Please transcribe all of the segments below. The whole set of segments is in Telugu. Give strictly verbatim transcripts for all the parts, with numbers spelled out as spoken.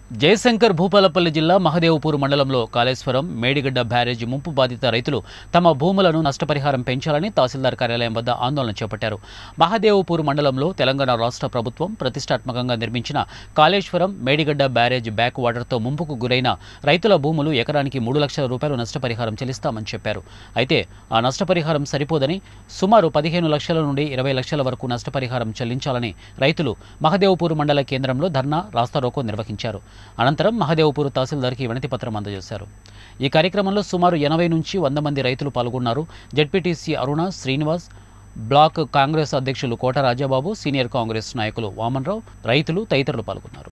జయశంకర్ భూపాలపల్లి జిల్లా మహదేవ్పూర్ మండలంలో కాళేశ్వరం మేడిగడ్డ బ్యారేజీ ముంపు బాధిత రైతులు తమ భూములను నష్టపరిహారం పెంచాలని తహసీల్దార్ కార్యాలయం వద్ద ఆందోళన చేపట్టారు. మహదేవ్పూర్ మండలంలో తెలంగాణ రాష్ట్ర ప్రభుత్వం ప్రతిష్టాత్మకంగా నిర్మించిన కాళేశ్వరం మేడిగడ్డ బ్యారేజ్ బ్యాక్ వాటర్తో ముంపుకు గురైన రైతుల భూములు ఎకరానికి మూడు లక్షల రూపాయలు నష్టపరిహారం చెల్లిస్తామని చెప్పారు. అయితే ఆ నష్టపరిహారం సరిపోదని సుమారు పదిహేను లక్షల నుండి ఇరవై లక్షల వరకు నష్టపరిహారం చెల్లించాలని రైతులు మహదేవ్పూర్ మండల కేంద్రంలో ధర్నా రాస్తారోకో నిర్వహించారు. అనంతరం మహదేవ్పూర్ తహసీల్దార్కి వినతి పత్రం అందజేశారు. ఈ కార్యక్రమంలో సుమారు ఎనభై నుంచి వంద మంది రైతులు పాల్గొన్నారు. జెడ్పీటీసీ అరుణ శ్రీనివాస్, బ్లాక్ కాంగ్రెస్ అధ్యక్షులు కోట రాజాబాబు, సీనియర్ కాంగ్రెస్ నాయకులు వామన్రావు, రైతులు తదితరులు పాల్గొన్నారు.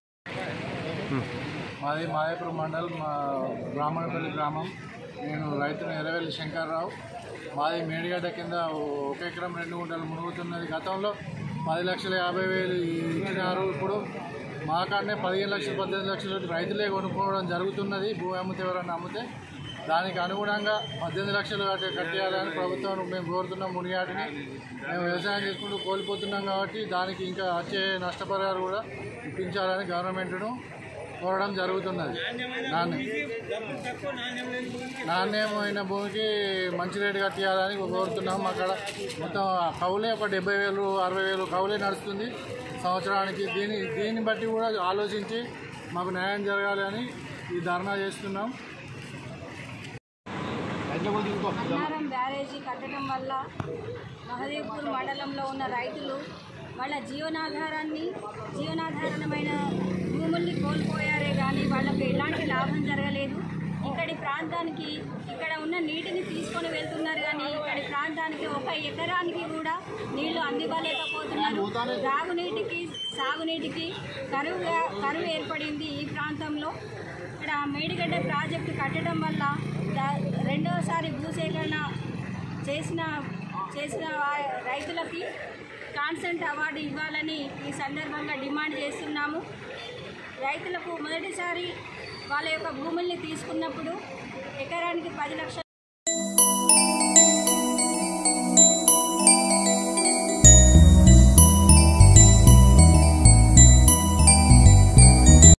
మాది మాదేపురం మండలం మా బ్రాహ్మణపల్లి గ్రామం. నేను రైతును ఎర్రవెల్లి శంకర్రావు. మాది మేడిగడ్డ కింద ఒక ఎకరం రెండు గుంటలు మునుగుతున్నది. గతంలో పది లక్షల యాభై వేలు ఇచ్చినారు. ఇప్పుడు మాకాడనే పదిహేను లక్షలు పద్దెనిమిది లక్షలు రైతులే కొనుక్కోవడం జరుగుతున్నది. భూ అమ్మితే ఎవరన్నా అమ్మితే దానికి అనుగుణంగా పద్దెనిమిది లక్షలు కట్టి కట్టేయాలని ప్రభుత్వం మేము కోరుతున్నాం. మునిగాటిని మేము వ్యవసాయం చేసుకుంటూ కోల్పోతున్నాం కాబట్టి దానికి ఇంకా వచ్చే నష్టపరిహారం కూడా ఇప్పించాలని గవర్నమెంట్ను కోరడం జరుగుతున్నది. నాణ్యం నాణ్యమైన భూమికి మంచి రేటు కట్టియాలని కోరుతున్నాం. అక్కడ మొత్తం కౌలే ఒక డెబ్బై వేలు అరవై వేలు కౌలే నడుస్తుంది సంవత్సరానికి. దీని దీన్ని బట్టి కూడా ఆలోచించి మాకు న్యాయం జరగాలి అని ఈ ధర్నా చేస్తున్నాం. బ్యారేజీ కట్టడం వల్ల మహదేవ్పూర్ మండలంలో ఉన్న రైతులు వాళ్ళ జీవనాధారాన్ని జీవనాధారమైన భూముల్ని కోల్పోయారే కానీ వాళ్ళకి ఎలాంటి లాభం జరగలేదు. ఇక్కడి ప్రాంతానికి ఇక్కడ ఉన్న నీటిని తీసుకొని వెళ్తున్నారు కానీ ఇక్కడి ప్రాంతానికి ఒక ఎకరానికి కూడా నీళ్లు అందివ్వలేకపోతున్నారు. తాగునీటికి సాగునీటికి కరువుగా కరువు ఏర్పడింది ఈ ప్రాంతంలో. ఇక్కడ మేడిగడ్డ ప్రాజెక్టు కట్టడం వల్ల రెండవసారి భూసేకరణ చేసిన చేసిన రైతులకి కాన్సెంట్ అవార్డు ఇవ్వాలని ఈ సందర్భంగా డిమాండ్ చేస్తున్నాము. రైతులకు మొదటిసారి వాళ్ళ యొక్క భూముల్ని తీసుకున్నప్పుడు ఎకరానికి పది లక్షల